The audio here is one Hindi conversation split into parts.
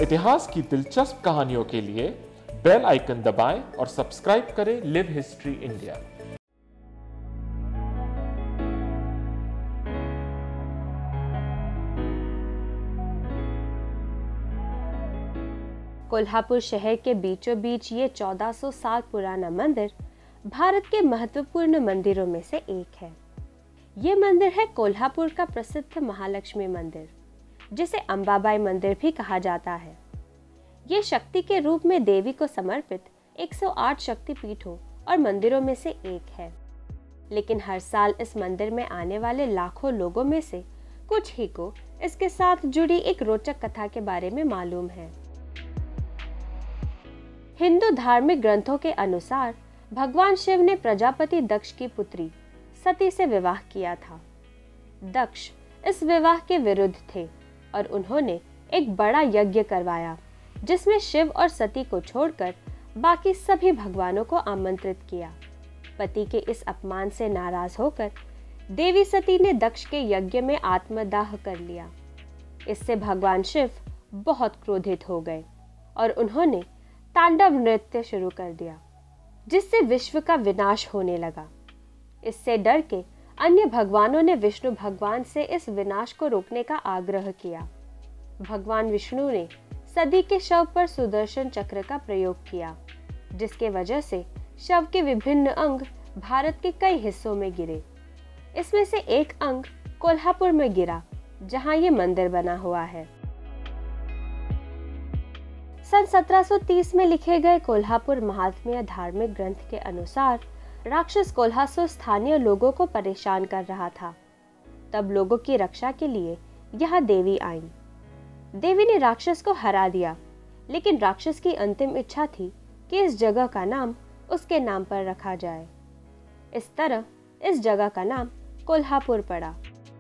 इतिहास की दिलचस्प कहानियों के लिए बेल आइकन दबाएं और सब्सक्राइब करें लिव हिस्ट्री इंडिया। कोल्हापुर शहर के बीचों बीच ये 1400 साल पुराना मंदिर भारत के महत्वपूर्ण मंदिरों में से एक है। ये मंदिर है कोल्हापुर का प्रसिद्ध महालक्ष्मी मंदिर, जिसे अंबाबाई मंदिर भी कहा जाता है। ये शक्ति के रूप में देवी को समर्पित 108 शक्ति पीठों और मंदिरों में से एक है। लेकिन हर साल इस मंदिर में आने वाले लाखों लोगों में से कुछ ही को इसके साथ जुड़ी एक रोचक कथा के बारे में मालूम है। हिंदू धार्मिक ग्रंथों के अनुसार भगवान शिव ने प्रजापति दक्ष की पुत्री सती से विवाह किया था। दक्ष इस विवाह के विरुद्ध थे और उन्होंने एक बड़ा यज्ञ करवाया, जिसमें शिव और सती को छोड़कर बाकी सभी भगवानों को आमंत्रित किया। पति के इस अपमान से नाराज होकर देवी सती ने दक्ष के यज्ञ में आत्मदाह कर लिया। इससे भगवान शिव बहुत क्रोधित हो गए और उन्होंने तांडव नृत्य शुरू कर दिया, जिससे विश्व का विनाश होने लगा। इससे डर के अन्य भगवानों ने विष्णु भगवान से इस विनाश को रोकने का आग्रह किया। भगवान विष्णु ने सती के शव पर सुदर्शन चक्र का प्रयोग किया, जिसके वजह से शव के विभिन्न अंग भारत के कई हिस्सों में गिरे। इसमें से एक अंग कोल्हापुर में गिरा, जहां ये मंदिर बना हुआ है। सन 1730 में लिखे गए कोल्हापुर महात्म्य धार्मिक ग्रंथ के अनुसार राक्षस कोल्हासुर स्थानीय लोगों को परेशान कर रहा था। तब लोगों की रक्षा के लिए यहाँ देवी आईं। देवी ने राक्षस को हरा दिया, लेकिन राक्षस की अंतिम इच्छा थी कि इस जगह का नाम उसके नाम पर रखा जाए। इस तरह इस जगह का नाम कोल्हापुर पड़ा।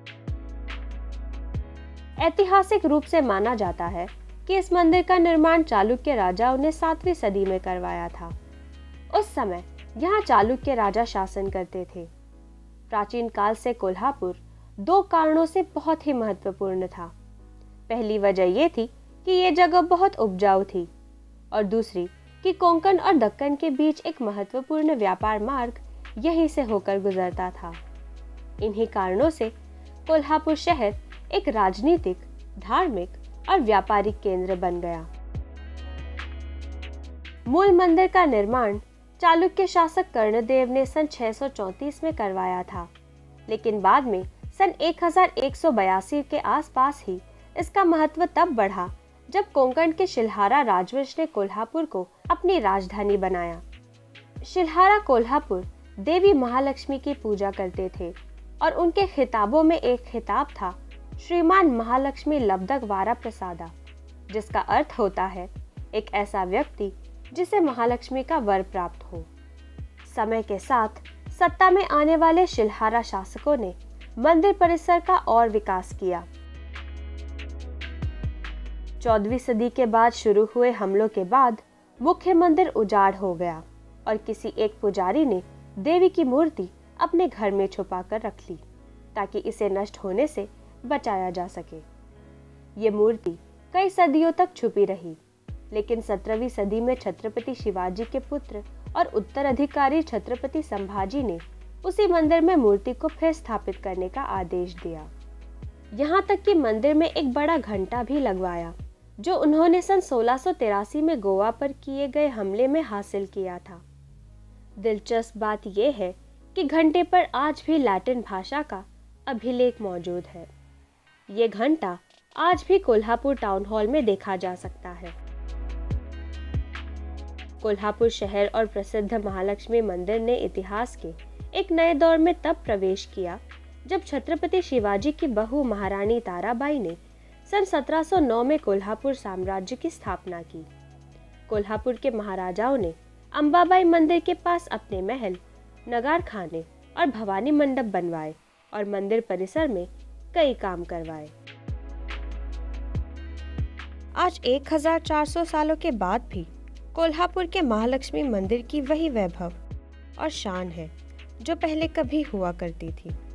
ऐतिहासिक रूप से माना जाता है कि इस मंदिर का निर्माण चालुक्य राजाओं ने 7वीं सदी में करवाया था। उस समय यहाँ चालुक्य राजा शासन करते थे। प्राचीन काल से कोल्हापुर 2 कारणों से बहुत ही महत्वपूर्ण था। पहली वजह यह थी कि ये जगह बहुत उपजाऊ थी और दूसरी कि कोंकण और दक्कन के बीच एक महत्वपूर्ण व्यापार मार्ग यहीं से होकर गुजरता था। इन्हीं कारणों से कोल्हापुर शहर एक राजनीतिक, धार्मिक और व्यापारिक केंद्र बन गया। मूल मंदिर का निर्माण चालुक्य शासक कर्णदेव ने सन 634 में करवाया था, लेकिन बाद में सन 1182 के आसपास ही इसका महत्व तब बढ़ा जब कोंकण के शिल्हारा राजवंश ने कोल्हापुर को अपनी राजधानी बनाया। शिल्हारा कोल्हापुर देवी महालक्ष्मी की पूजा करते थे और उनके खिताबों में एक खिताब था, श्रीमान महालक्ष्मी लब्धक वारा प्रसादा, जिसका अर्थ होता है एक ऐसा व्यक्ति जिसे महालक्ष्मी का वर प्राप्त हो। समय के साथ सत्ता में आने वाले शिल्हारा शासकों ने मंदिर परिसर का और विकास किया। 14वीं सदी के बाद शुरू हुए हमलों के बाद मुख्य मंदिर उजाड़ हो गया और किसी एक पुजारी ने देवी की मूर्ति अपने घर में छुपा कर रख ली ताकि इसे नष्ट होने से बचाया जा सके। ये मूर्ति कई सदियों तक छुपी रही, लेकिन 17वीं सदी में छत्रपति शिवाजी के पुत्र और उत्तराधिकारी छत्रपति संभाजी ने उसी मंदिर में मूर्ति को फिर स्थापित करने का आदेश दिया। यहाँ तक कि मंदिर में एक बड़ा घंटा भी लगवाया, जो उन्होंने सन 1683 में गोवा पर किए गए हमले में हासिल किया था। दिलचस्प बात यह है कि घंटे पर आज भी लैटिन भाषा का अभिलेख मौजूद है। ये घंटा आज भी कोल्हापुर टाउन हॉल में देखा जा सकता है। कोल्हापुर शहर और प्रसिद्ध महालक्ष्मी मंदिर ने इतिहास के एक नए दौर में तब प्रवेश किया जब छत्रपति शिवाजी की बहू महारानी ताराबाई ने सन 1709 में कोल्हापुर साम्राज्य की स्थापना की। कोल्हापुर के महाराजाओं ने अंबाबाई मंदिर के पास अपने महल, नगार खाने और भवानी मंडप बनवाए और मंदिर परिसर में कई काम करवाए। आज 1400 सालों के बाद भी कोल्हापुर के महालक्ष्मी मंदिर की वही वैभव और शान है जो पहले कभी हुआ करती थी।